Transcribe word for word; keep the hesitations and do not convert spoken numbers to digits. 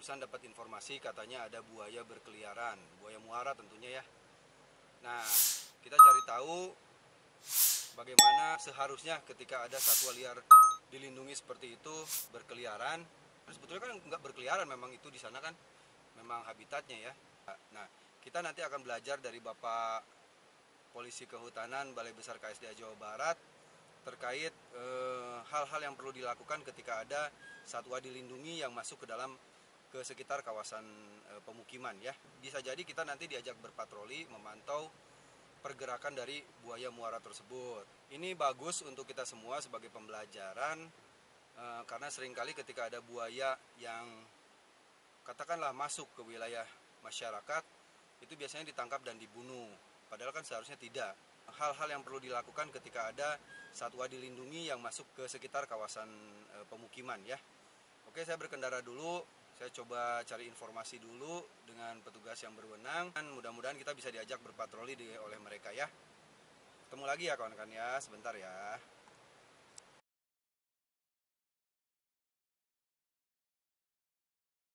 barusan dapat informasi katanya ada buaya berkeliaran, buaya muara tentunya ya. Nah, kita cari tahu bagaimana seharusnya ketika ada satwa liar dilindungi seperti itu berkeliaran. Sebetulnya kan nggak berkeliaran, memang itu di sana kan memang habitatnya ya. Nah, kita nanti akan belajar dari Bapak Polisi Kehutanan Balai Besar K S D A Jawa Barat terkait hal-hal eh, yang perlu dilakukan ketika ada satwa dilindungi yang masuk ke dalam ke sekitar kawasan eh, pemukiman ya. Bisa jadi kita nanti diajak berpatroli memantau pergerakan dari buaya muara tersebut. Ini bagus untuk kita semua sebagai pembelajaran eh, karena seringkali ketika ada buaya yang katakanlah masuk ke wilayah masyarakat, itu biasanya ditangkap dan dibunuh. Padahal kan seharusnya tidak. Hal-hal yang perlu dilakukan ketika ada satwa dilindungi yang masuk ke sekitar kawasan e, pemukiman ya. Oke, saya berkendara dulu. Saya coba cari informasi dulu dengan petugas yang berwenang. Dan mudah-mudahan kita bisa diajak berpatroli di, oleh mereka ya. Ketemu lagi ya kawan-kawan ya, sebentar ya.